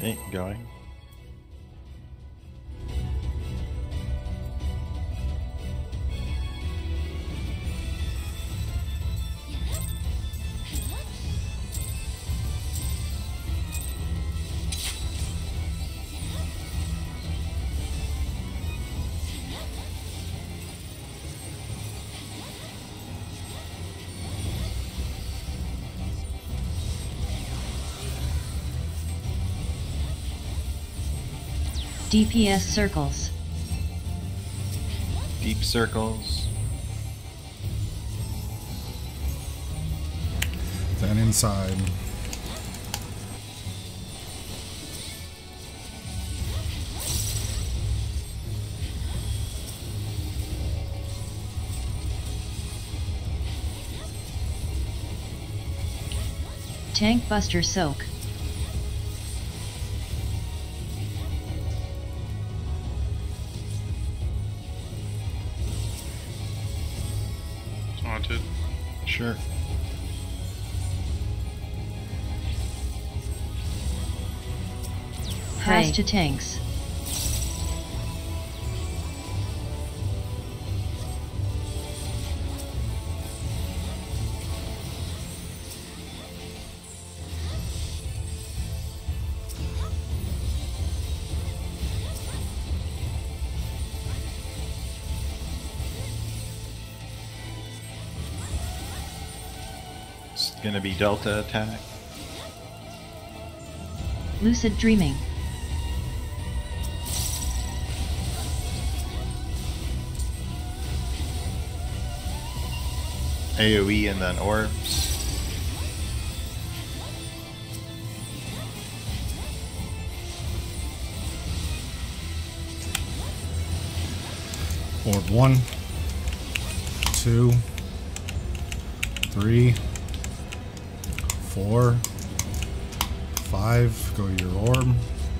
Okay, going. DPS circles. Deep circles. Then inside. Tank Buster Soak. Haunted. Sure. Pass to tanks. It's gonna be Delta attack. Lucid Dreaming. AoE and then orbs. Orb 1, 2, 3, 4, 5. Go to your orb.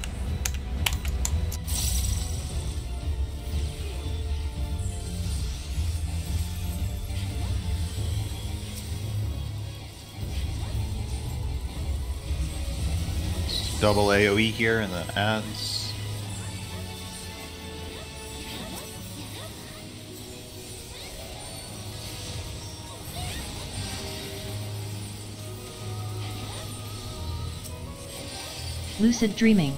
Double AoE here and then adds. Lucid Dreaming.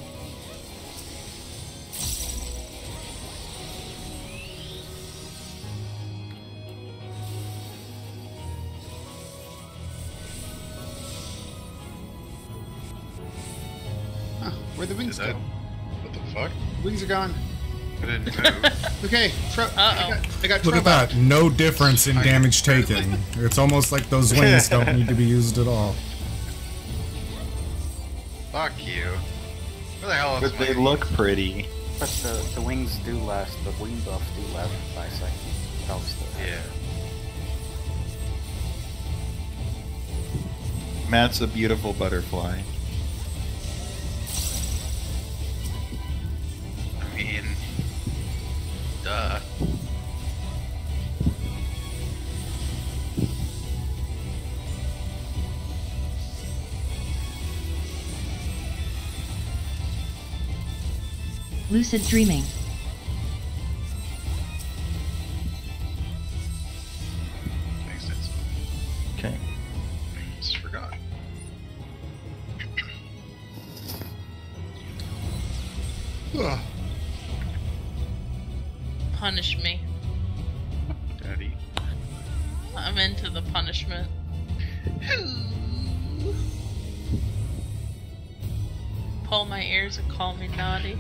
Huh, where'd the wings go? What the fuck? Wings are gone. I didn't move. Okay, I got Look at that. No difference in damage taken. It's almost like those wings don't need to be used at all. Fuck you. Where the hell is But they look pretty. But the wings do last, the wing buff do last for 5 seconds. Helps the Yeah. Matt's a beautiful butterfly. I mean, duh. Lucid Dreaming. Thanks, Nancy. Okay. Just forgot. Ugh. Punish me. Daddy. I'm into the punishment. Pull my ears and call me naughty.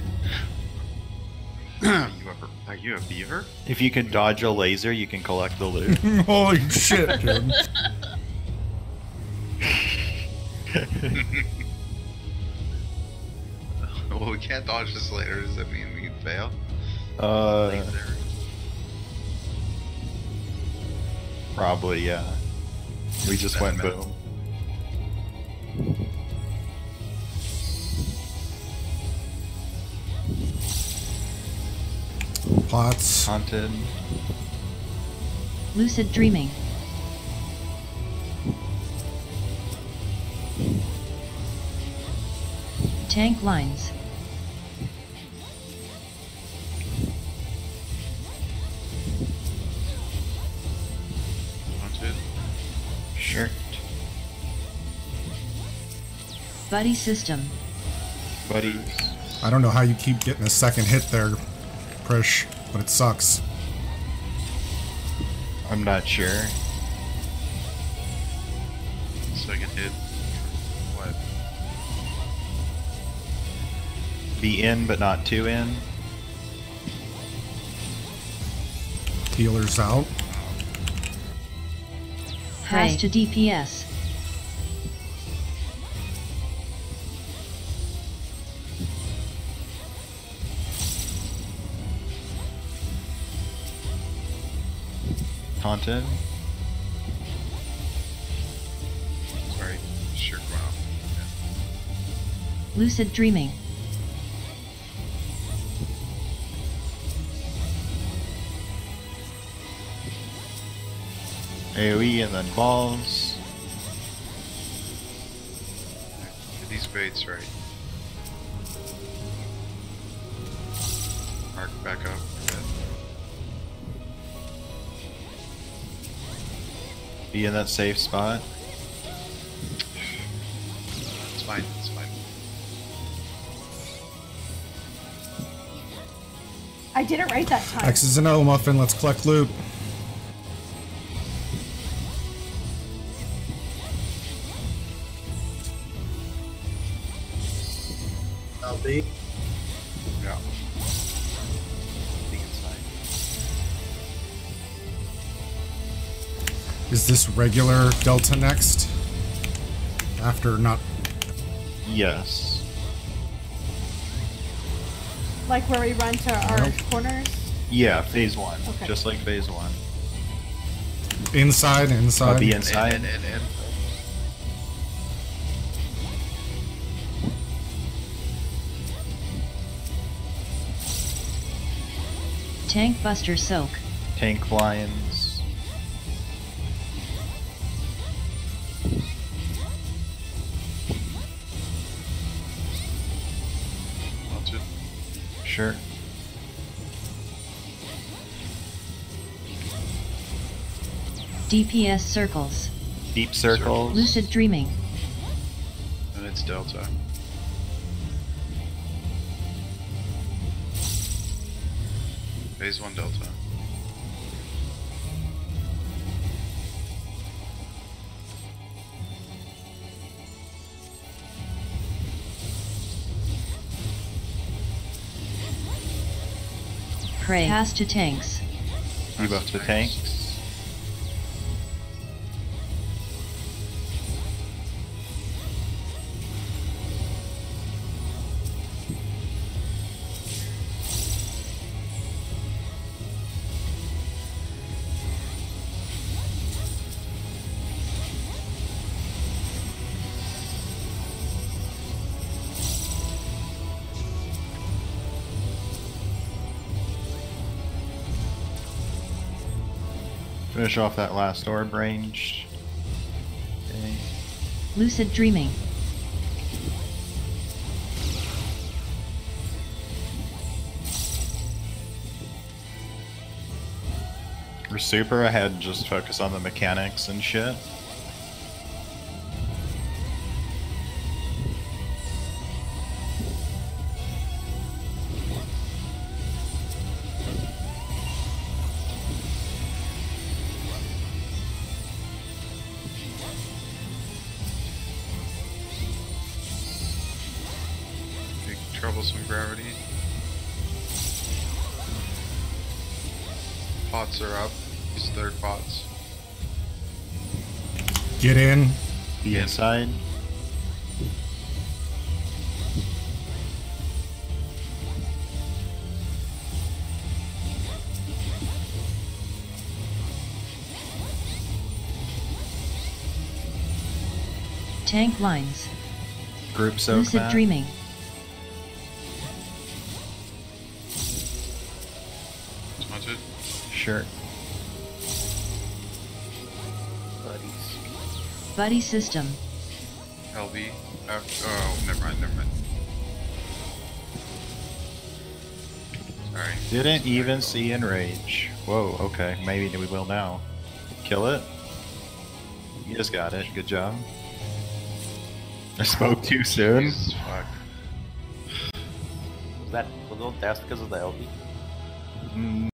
Are you a beaver? If you can dodge a laser, you can collect the loot. Holy shit, dude. Well, we can't dodge this later. Does that mean we can fail? Laser. Probably, yeah. We just went Metal. boom. Pots. Haunted. Lucid Dreaming. Tank lines. Haunted. Shirt. Buddy system. Buddies. I don't know how you keep getting a second hit there, Prish, but it sucks. I'm not sure. Second hit. What? Be in, but not too in. Healers out. Pass to DPS. Taunted. Sorry. Shirt went off. Lucid dreaming. AoE and then balls. Get these baits right. Arc back up. Be in that safe spot. It's fine. It's fine. I did it right that time. X's and O muffin, let's collect loot. LB. Yeah. Being inside. Is this regular Delta next? After not... Yes. Like where we run to our Nope. corners. Yeah, phase 1. Okay. Just like phase 1. Inside, inside. I'll be inside. And. Tank buster soak. Tank lions. Haunted. Sure. DPS circles. Deep circles. Lucid dreaming. And it's Delta. Phase 1 Delta. Prey. Pass to tanks. Debuff to tanks. Finish off that last orb range. Okay. Lucid dreaming. For super, I had just focus on the mechanics and shit. Big troublesome gravity. Pots are up. These third pots. Get in. Be inside. Tank lines. Group soak Lucid that. dreaming. Haunted. Sure. Buddies. Buddy system. LB. Oh, never mind. Sorry. Didn't even see Enrage. Whoa, okay. Maybe we will now. Kill it. You just got it. Good job. I spoke too soon. Jesus, fuck. Was that because of the LB?